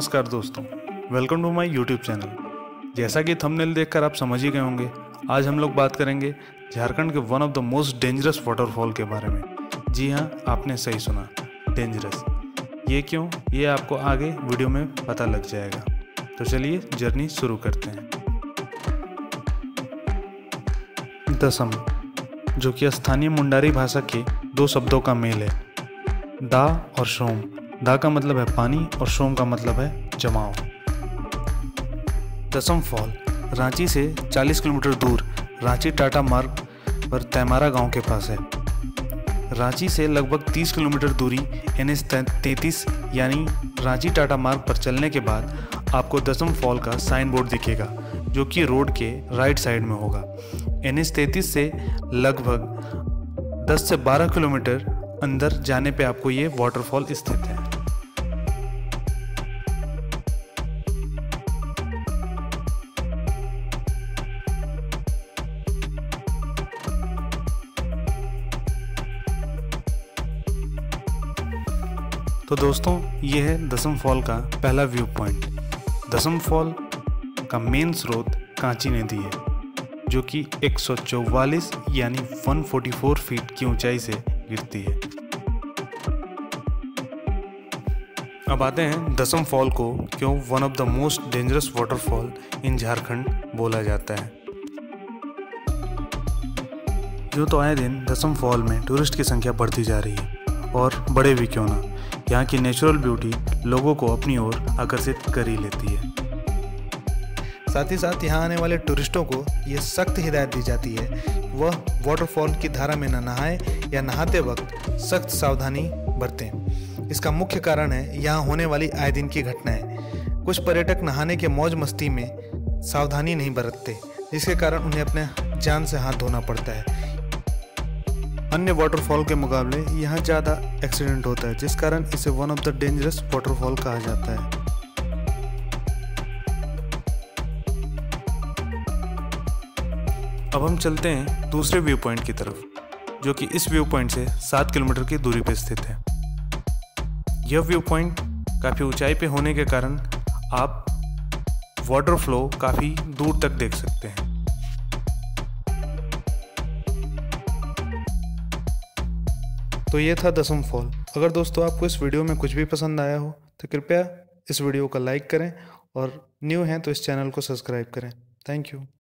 नमस्कार दोस्तों, welcome to my YouTube channel. जैसा कि थंबनेल देखकर आप समझ ही गए होंगे, आज हम लोग बात करेंगे झारखंड के one of the most dangerous waterfall के बारे में। जी हाँ, आपने सही सुना, डेंजरस। ये क्यों, ये आपको आगे वीडियो में पता लग जाएगा। तो चलिए जर्नी शुरू करते हैं। दसम, जो कि स्थानीय मुंडारी भाषा के दो शब्दों का मेल है, दा और सोम। दा का मतलब है पानी और सोम का मतलब है जमाव। दसम फॉल रांची से 40 किलोमीटर दूर रांची टाटा मार्ग पर तैमारा गांव के पास है। रांची से लगभग 30 किलोमीटर दूरी NH 33 यानी रांची टाटा मार्ग पर चलने के बाद आपको दसम फॉल का साइन बोर्ड दिखेगा, जो कि रोड के राइट साइड में होगा। NH 33 से लगभग 10 से 12 किलोमीटर अंदर जाने पे आपको ये वाटरफॉल स्थित है। तो दोस्तों, ये है दसम फॉल का पहला व्यू पॉइंट। दसम फॉल का मेन स्रोत कांची नदी है, जो कि 144 यानी 144 फीट की ऊंचाई से गिरती है। अब आते हैं दसम फॉल को क्यों one of the most dangerous waterfall in Jharkhand बोला जाता है। यूँ तो आए दिन दसम फॉल में टूरिस्ट की संख्या बढ़ती जा रही है, और बड़े भी क्यों ना, यहाँ की नेचुरल ब्यूटी लोगों को अपनी ओर आकर्षित कर ही लेती है। साथ ही साथ यहाँ आने वाले टूरिस्टों को ये सख्त हिदायत दी जाती है कि वह वाटरफॉल की धारा में न नहाएं या नहाते वक्त सख्त सावधानी बरतें। इसका मुख्य कारण है यहाँ होने वाली आए दिन की घटनाएं। कुछ पर्यटक नहाने के मौज मस्ती में सावधानी नहीं बरतते, जिसके कारण उन्हें अपने जान से हाथ धोना पड़ता है। अन्य वाटरफॉल के मुकाबले यहाँ ज़्यादा एक्सीडेंट होता है, जिस कारण इसे one of the dangerous waterfall कहा जाता है। अब हम चलते हैं दूसरे व्यू पॉइंट की तरफ, जो कि इस व्यू पॉइंट से 7 किलोमीटर की दूरी पर स्थित है। यह व्यू पॉइंट काफ़ी ऊंचाई पे होने के कारण आप वाटर फ्लो काफ़ी दूर तक देख सकते हैं। तो ये था दसम फॉल। अगर दोस्तों आपको इस वीडियो में कुछ भी पसंद आया हो तो कृपया इस वीडियो को लाइक करें, और न्यू हैं तो इस चैनल को सब्सक्राइब करें। Thank you.